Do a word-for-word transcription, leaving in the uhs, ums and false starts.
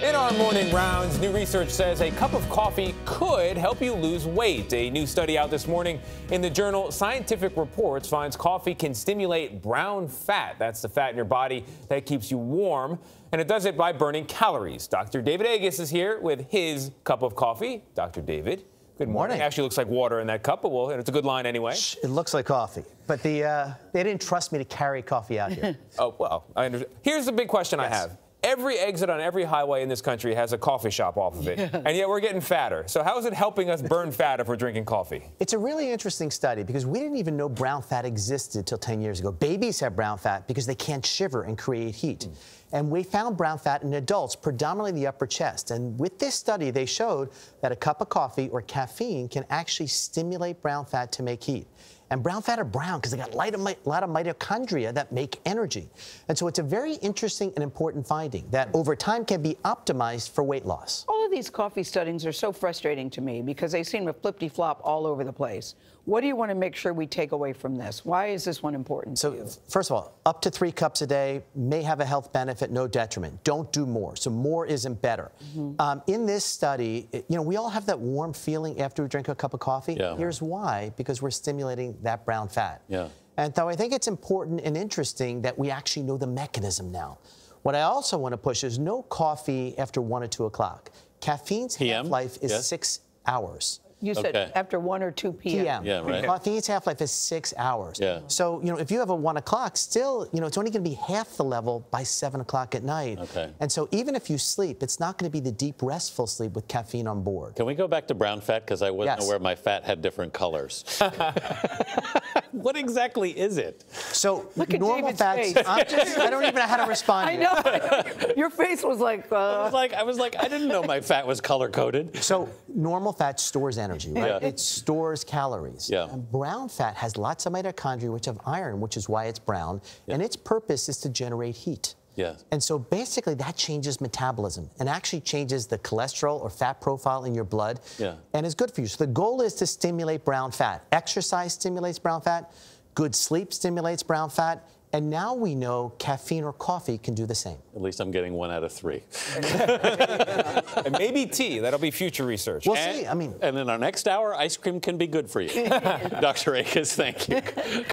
In our morning rounds, new research says a cup of coffee could help you lose weight. A new study out this morning in the journal Scientific Reports finds coffee can stimulate brown fat. That's the fat in your body that keeps you warm, and it does it by burning calories. Doctor David Agus is here with his cup of coffee. Doctor David, good morning. morning. Actually looks like water in that cup, but well, it's a good line anyway. It looks like coffee, but the uh, they didn't trust me to carry coffee out here. Oh, well, I understand. Here's the big question yes. I have. Every exit on every highway in this country has a coffee shop off of it, yeah. and yet we're getting fatter. So how is it helping us burn fat if we're drinking coffee? It's a really interesting study because we didn't even know brown fat existed till ten years ago. Babies have brown fat because they can't shiver and create heat. Mm. And we found brown fat in adults, predominantly the upper chest. And with this study, they showed that a cup of coffee or caffeine can actually stimulate brown fat to make heat. And brown fat are brown because they got a lot of mitochondria that make energy. And so it's a very interesting and important finding that over time can be optimized for weight loss. All of these coffee studies are so frustrating to me because they seem to flip-de-flop all over the place. What do you want to make sure we take away from this? Why is this one important so, to you? First of all, up to three cups a day may have a health benefit, no detriment. Don't do more. So more isn't better. Mm-hmm. um, in this study, you know, we all have that warm feeling after we drink a cup of coffee. Yeah. Here's why, because we're stimulating that brown fat. Yeah. And so I think it's important and interesting that we actually know the mechanism now. What I also want to push is no coffee after one or two o'clock. Caffeine's half-life is yes. six hours. You said okay. after one or two p m Yeah, right. Caffeine's half-life is six hours. Yeah. So, you know, if you have a one o'clock, still, you know, it's only going to be half the level by seven o'clock at night. Okay. And so even if you sleep, it's not going to be the deep, restful sleep with caffeine on board. Can we go back to brown fat? Because I wasn't yes. aware my fat had different colors. What exactly is it? So Look at normal David's fats, face. I'm just, I don't even know how to respond. I know. I know. Your face was like, uh... I was like, I was like, I didn't know my fat was color-coded. So normal fat stores energy, right? Yeah. It stores calories. Yeah. And brown fat has lots of mitochondria, which have iron, which is why it's brown. Yeah. And its purpose is to generate heat. Yeah. And so basically that changes metabolism and actually changes the cholesterol or fat profile in your blood. Yeah. And is good for you. So the goal is to stimulate brown fat. Exercise stimulates brown fat. Good sleep stimulates brown fat. And now we know caffeine or coffee can do the same. At least I'm getting one out of three. And maybe tea. That'll be future research. We'll and, see. I mean, and in our next hour, ice cream can be good for you. Doctor Agus, thank you.